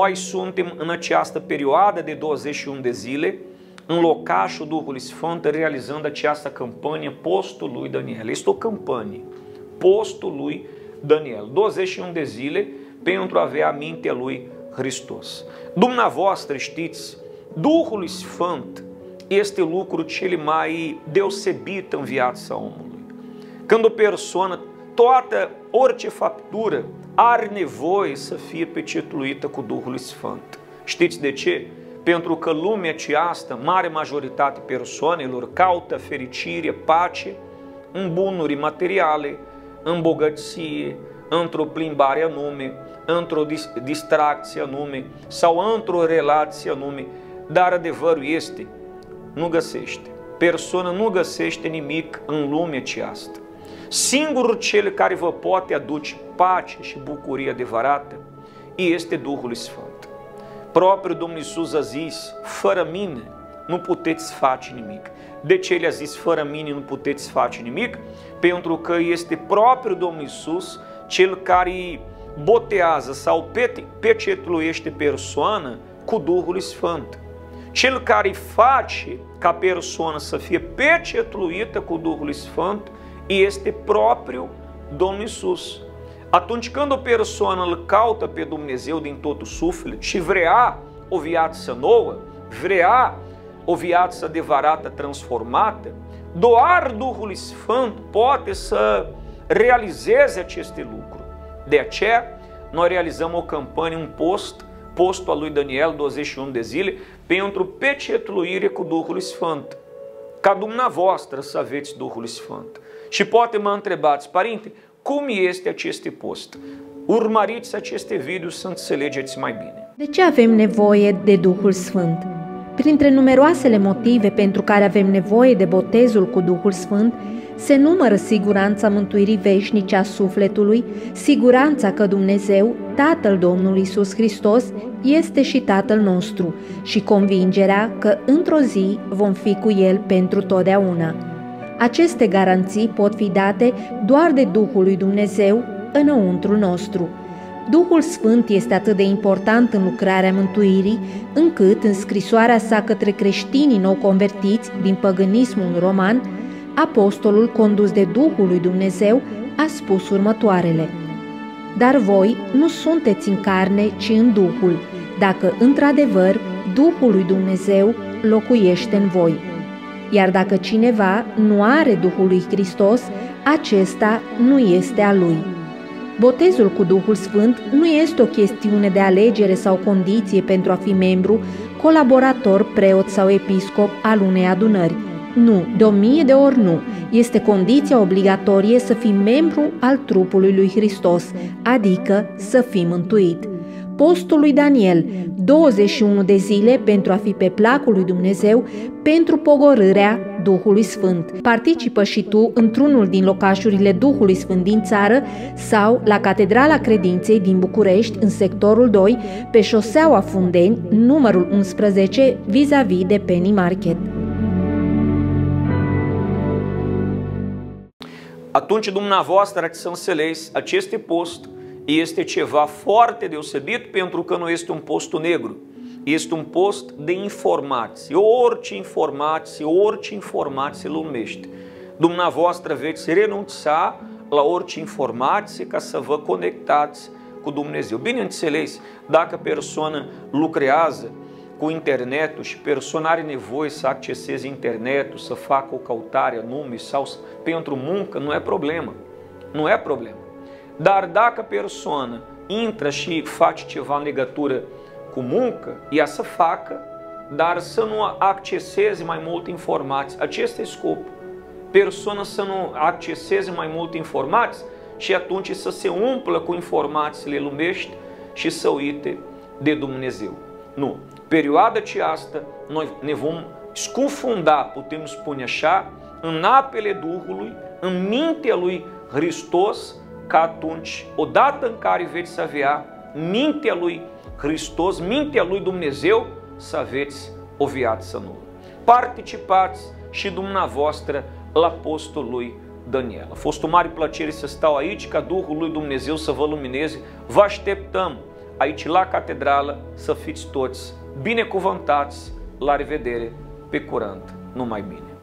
Noi suntem în această perioadă de 21 de zile în locașul Duhului Sfânt realizând această campanie Postul lui Daniel. Este o campanie, Postul lui Daniel, 21 de zile pentru a avea mintea lui Hristos. Dumneavoastră știți, Duhul Sfânt este lucrul cel mai deosebit în viața omului. Când o persoană, orice faptură are nevoie să fie pecetluită cu Duhul Sfânt. Știți de ce? Pentru că lumea aceasta, mare majoritate persoanelor, caută fericire, pace în bunuri materiale, în bogăție, într-o plimbare anume, într-o distracție anume sau într-o relație anume, dar adevărul este, nu găsește. Persoana nu găsește nimic în lumea aceasta. Singurul cel care vă poate aduce pace și bucurie adevărată este Duhul Sfânt. Propriul Domnul Iisus a zis, fără mine nu puteți face nimic. De ce le-a zis, fără mine nu puteți face nimic? Pentru că este propriul Domnul Iisus cel care botează sau pecetluiește persoană cu Duhul Sfânt. Cel care face ca persoană să fie pecetluită cu Duhul Sfânt este propriul Domnul Iisus. Atunci când o persoană îl caută pe Dumnezeu din totul suflet și vrea o viață nouă, vrea o viață adevărată, transformată, doar Duhul Sfânt poate să realizeze aceste lucruri. De aceea, noi realizăm o campanie, un post, postul al lui Daniel, 21 de zile, pentru pecetluire cu Duhul Sfânt. Ca dumneavoastră să aveți Duhul Sfânt. Și poate mă întrebați, părinte, cum este acest post? Urmăriți aceste video să înțelegeți mai bine. De ce avem nevoie de Duhul Sfânt? Printre numeroasele motive pentru care avem nevoie de botezul cu Duhul Sfânt, se numără siguranța mântuirii veșnice a sufletului, siguranța că Dumnezeu, Tatăl Domnului Iisus Hristos, este și Tatăl nostru și convingerea că într-o zi vom fi cu El pentru totdeauna. Aceste garanții pot fi date doar de Duhul lui Dumnezeu înăuntru nostru. Duhul Sfânt este atât de important în lucrarea mântuirii, încât în scrisoarea sa către creștinii nou convertiți din păgânismul roman, apostolul condus de Duhul lui Dumnezeu a spus următoarele: Dar voi nu sunteți în carne, ci în Duhul, dacă într-adevăr Duhul lui Dumnezeu locuiește în voi. Iar dacă cineva nu are Duhul lui Hristos, acesta nu este a lui. Botezul cu Duhul Sfânt nu este o chestiune de alegere sau condiție pentru a fi membru, colaborator, preot sau episcop al unei adunări. Nu, de 1000 de ori nu. Este condiția obligatorie să fii membru al trupului lui Hristos, adică să fii mântuit. Postul lui Daniel, 21 de zile pentru a fi pe placul lui Dumnezeu, pentru pogorârea Duhului Sfânt. Participă și tu într-unul din locașurile Duhului Sfânt din țară sau la Catedrala Credinței din București, în sectorul 2, pe șoseaua Fundeni, numărul 11, vis-a-vis de Penny Market. Atunci dumneavoastră ați să înțelegeți, acest post este ceva foarte deosebit pentru că nu este un post negru. Este un post de informații. Orice informație lumește. Dumneavoastră veți renunța la orice informație ca să vă conectați cu Dumnezeu. Bineînțeles, dacă persoana lucrează cu internetul și persoana are nevoie să acceseze internetul, să facă o căutare anume sau pentru muncă, nu e problemă. Nu e problemă. Dar dacă persoana intră și face ceva în legătură cu muncă, ea să facă, dar să nu acceseze mai multe informații. Acesta e scopul. Persoana să nu acceseze mai multe informații și atunci să se umplă cu informațiile lumești și să uite de Dumnezeu. Nu. Perioada aceasta noi ne vom scufunda, putem spune așa, în apele Duhului, în mintea lui Hristos, ca atunci, odată în care veți avea mintea lui Hristos, mintea lui Dumnezeu, să aveți o viață nouă. Participați și dumneavoastră la postul lui Daniel. A fost o mare plăcere să stau aici, ca Duhul lui Dumnezeu să vă lumineze. Vă așteptăm aici la catedrală, să fiți toți binecuvântați, la revedere, pe curând, numai bine!